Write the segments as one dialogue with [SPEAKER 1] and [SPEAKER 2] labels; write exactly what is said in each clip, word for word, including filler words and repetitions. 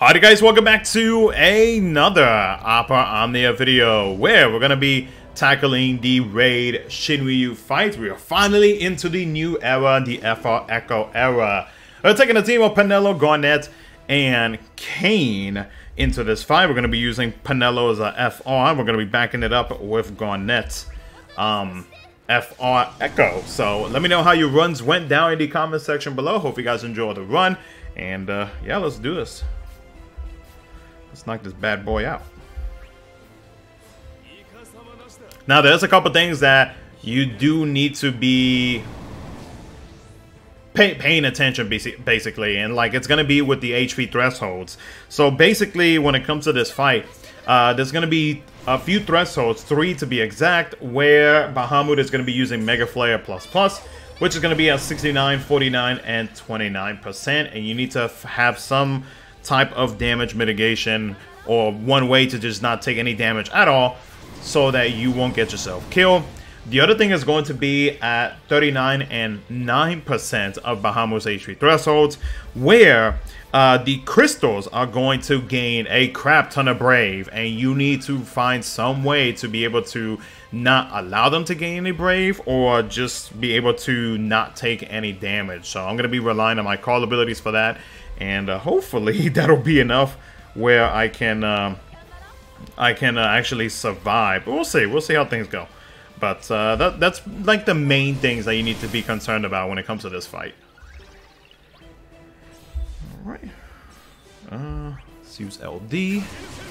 [SPEAKER 1] Alright guys, welcome back to another Appa Omnia video where we're going to be tackling the Raid Shinryu fight. We are finally into the new era, the F R Echo era. We're taking a team of Penelo, Garnet, and Kane into this fight. We're going to be using Penelo as a F R. We're going to be backing it up with Garnet um, F R Echo. So let me know how your runs went down in the comment section below. Hope you guys enjoyed the run. And uh, yeah, let's do this. Let's knock this bad boy out. Now, there's a couple things that you do need to be pay, paying attention, basically, and like it's gonna be with the H P thresholds. So basically, when it comes to this fight, uh, there's gonna be a few thresholds, three to be exact, where Bahamut is gonna be using Mega Flare plus plus, which is gonna be at sixty-nine, forty-nine, and twenty-nine percent, and you need to have some type of damage mitigation or one way to just not take any damage at all so that you won't get yourself killed. The other thing is going to be at thirty-nine and nine percent of Bahamut's H P thresholds, where uh, the crystals are going to gain a crap ton of brave, and you need to find some way to be able to not allow them to gain any brave or just be able to not take any damage. So I'm going to be relying on my call abilities for that. And uh, hopefully that'll be enough where I can uh, I can uh, actually survive. But we'll see. We'll see how things go. But uh, that, that's like the main things that you need to be concerned about when it comes to this fight. Alright. Uh, let's use L D.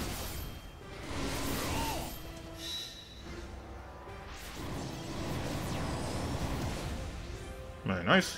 [SPEAKER 1] Very nice.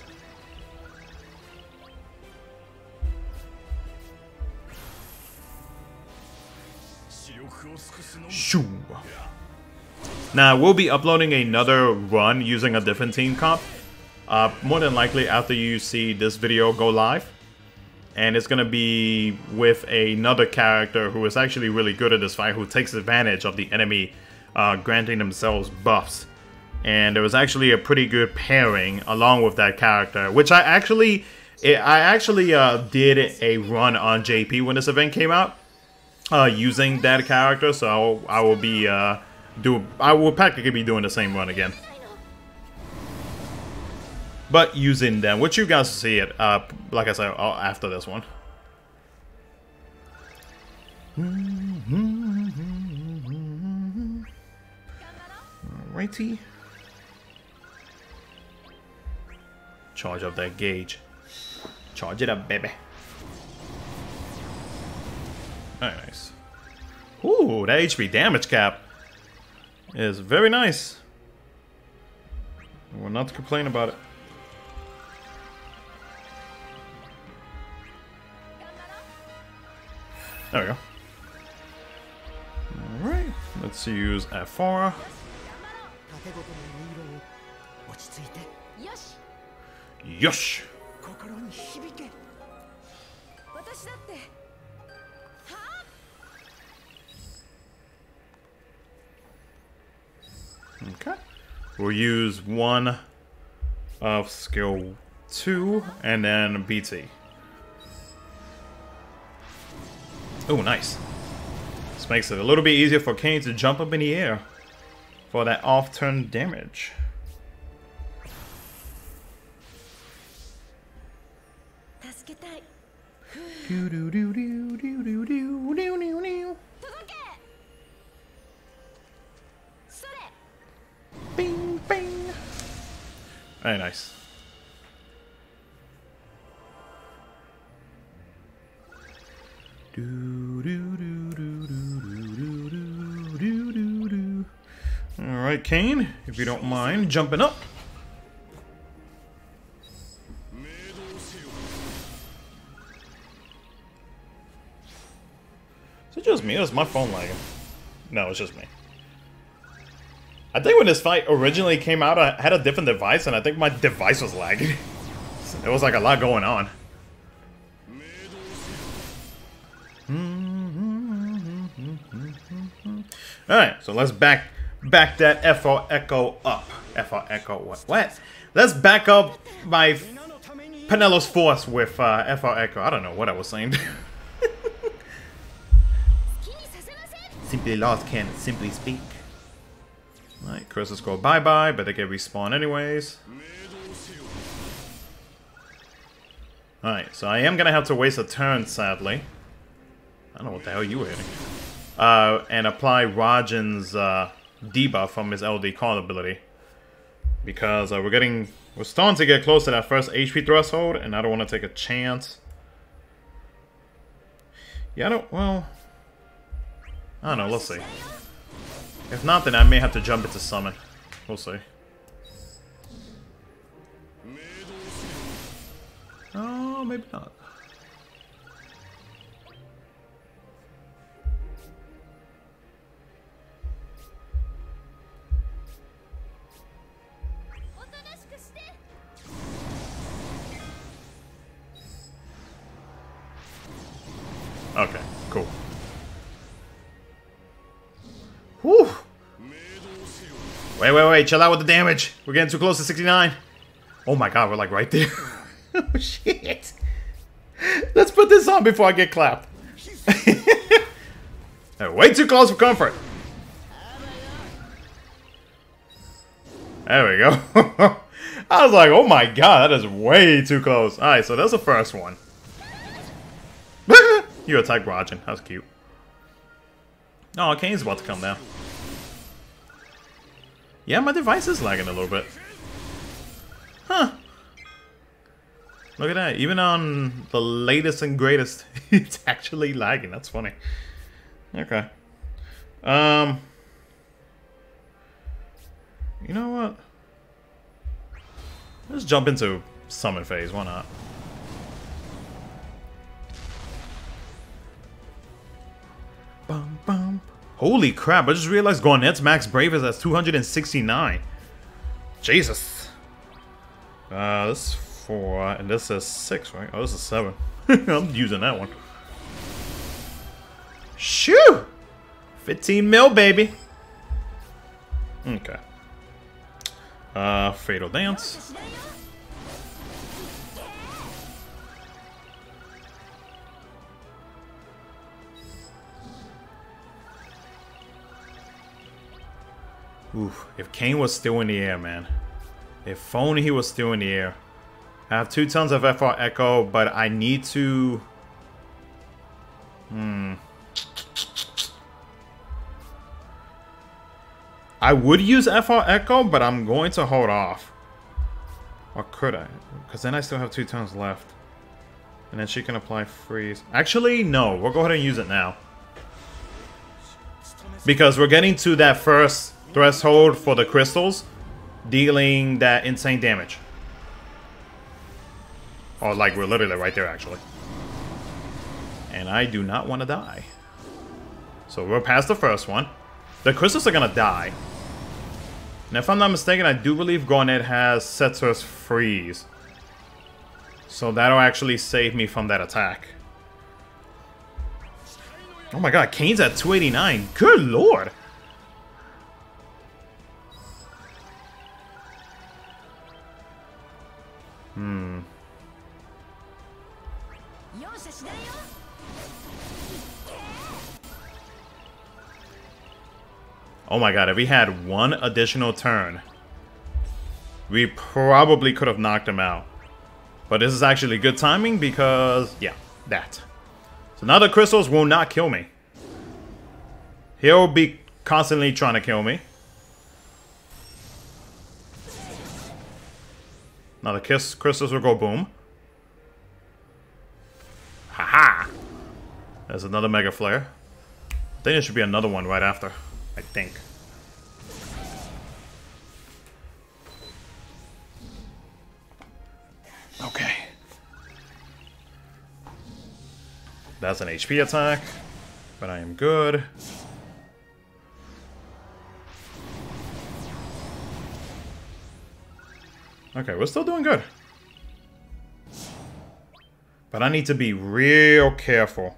[SPEAKER 1] Shoo. Now, we'll be uploading another run using a different team comp. Uh, more than likely after you see this video go live. And it's going to be with another character who is actually really good at this fight, who takes advantage of the enemy uh, granting themselves buffs. And there was actually a pretty good pairing along with that character, which I actually, I actually uh, did a run on J P when this event came out. Uh, using that character, so I will, I will be uh, do I will practically be doing the same run again, but using them, which you guys see it. Uh, like I said, uh, after this one. Alrighty, charge up that gauge. Charge it up, baby. Very nice. Ooh, that H P damage cap is very nice. We're not to complain about it. There we go. Alright, let's use F R. Yosh! Okay, we'll use one of skill two and then B T. Oh, nice. This makes it a little bit easier for Kane to jump up in the air for that off-turn damage. Do do do do do do do do do do. Bing, bing. Very nice. Do do do do do do do do do do. All right, Kane, if you don't mind jumping up. Is it just me or is my phone lagging? No, it's just me. I think when this fight originally came out, I had a different device, and I think my device was lagging. There was like a lot going on. Alright, so let's back back that F R Echo up. F R Echo what? What? Let's back up my Penelo's Force with uh, F R Echo. I don't know what I was saying. Simply lost can't simply speak. Alright, crystals go bye-bye, but they get respawn anyways. Alright, so I am gonna have to waste a turn, sadly. I don't know what the hell you were hitting. Uh, and apply Rajan's uh, debuff from his L D call ability. Because uh, we're getting... We're starting to get close to that first H P threshold, and I don't want to take a chance. Yeah, I don't... Well... I don't know, let's see. If not, then I may have to jump into summon. We'll see. Oh, maybe not. Okay, cool. Whew. Wait, wait, wait, chill out with the damage. We're getting too close to sixty-nine. Oh my god, we're like right there. Oh shit. Let's put this on before I get clapped. Way too close for comfort. There we go. I was like, oh my god, that is way too close. Alright, so that's the first one. You attack Rajan. That's cute. Oh, Kane's about to come down. Yeah, my device is lagging a little bit. Huh. Look at that. Even on the latest and greatest, it's actually lagging. That's funny. Okay. Um. You know what? Let's jump into summon phase. Why not? Bum, bum. Holy crap, I just realized Garnet's max brave is at two hundred sixty-nine. Jesus. Uh, this is four, and this is six, right? Oh, this is seven. I'm using that one. Shoo! fifteen mil, baby. Okay. Uh, Fatal Dance. Oof, if Kane was still in the air, man. If only he was still in the air. I have two tons of F R Echo, but I need to... Hmm. I would use F R Echo, but I'm going to hold off. Or could I? Because then I still have two tons left. And then she can apply freeze. Actually, no. We'll go ahead and use it now. Because we're getting to that first threshold for the crystals, dealing that insane damage. Or like we're literally right there actually. And I do not want to die. So we're past the first one. The crystals are gonna die. And if I'm not mistaken, I do believe Garnet has Setsu's freeze. So that'll actually save me from that attack. Oh my god, Kane's at two eighty-nine. Good lord. Hmm. Oh my god, if we had one additional turn, we probably could have knocked him out. But this is actually good timing because, yeah, that. So now the crystals will not kill me. He'll be constantly trying to kill me. Now the kiss crystals will go boom. Haha! There's another Mega Flare. I think there should be another one right after. I think. Okay. That's an H P attack, but I am good. Okay, we're still doing good. But I need to be real careful.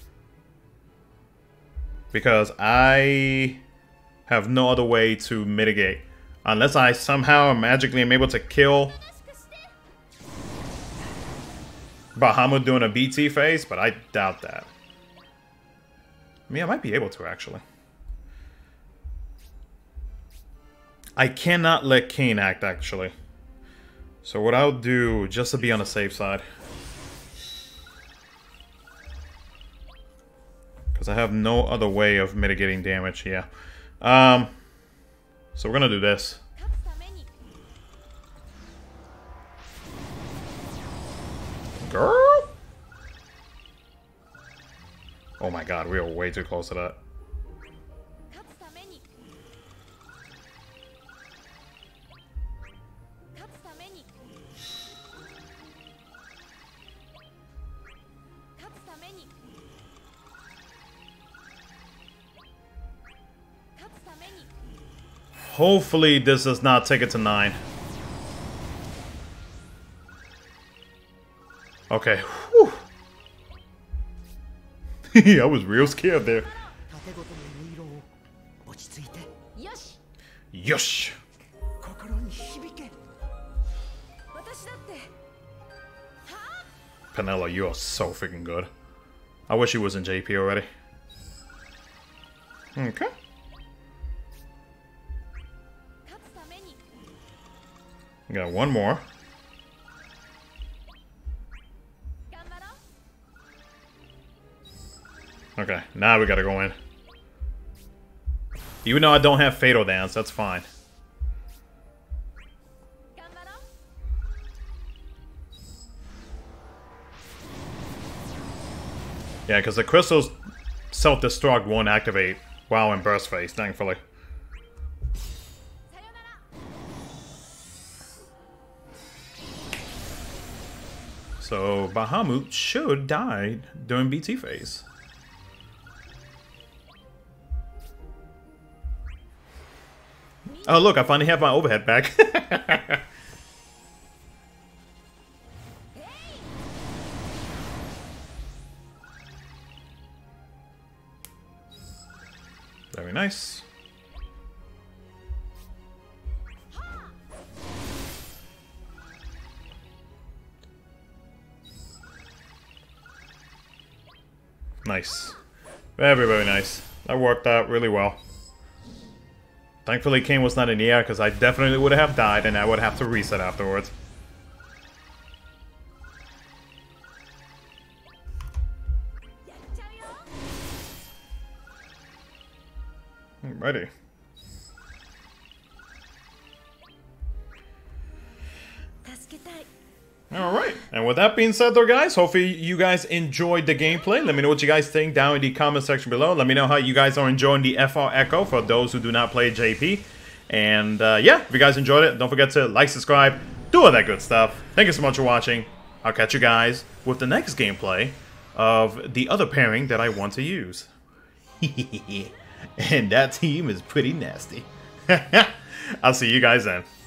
[SPEAKER 1] Because I have no other way to mitigate. Unless I somehow magically am able to kill Bahamut doing a B T phase, but I doubt that. I mean, I might be able to, actually. I cannot let Kayn act, actually. So what I'll do, just to be on the safe side, because I have no other way of mitigating damage here. Um, so we're gonna do this. Girl! Oh my god, we are way too close to that. Hopefully this does not take it to nine. Okay. Whew. I was real scared there. Yosh! Penelo, you are so freaking good. I wish he was in J P already. Okay. We got one more. Okay, now we gotta go in. Even though I don't have Fatal Dance, that's fine. Yeah, because the crystal's self-destruct won't activate while in burst phase, thankfully. So Bahamut should die during B T phase. Oh look, I finally have my overhead back. Very nice. Nice. Very, very nice. That worked out really well. Thankfully, Kayn was not in the air, because I definitely would have died, and I would have to reset afterwards. Alrighty. Alright, and with that being said though guys, hopefully you guys enjoyed the gameplay. Let me know what you guys think down in the comment section below. Let me know how you guys are enjoying the F R Echo for those who do not play J P. And uh, yeah, if you guys enjoyed it, don't forget to like, subscribe, do all that good stuff. Thank you so much for watching. I'll catch you guys with the next gameplay of the other pairing that I want to use. And that team is pretty nasty. I'll see you guys then.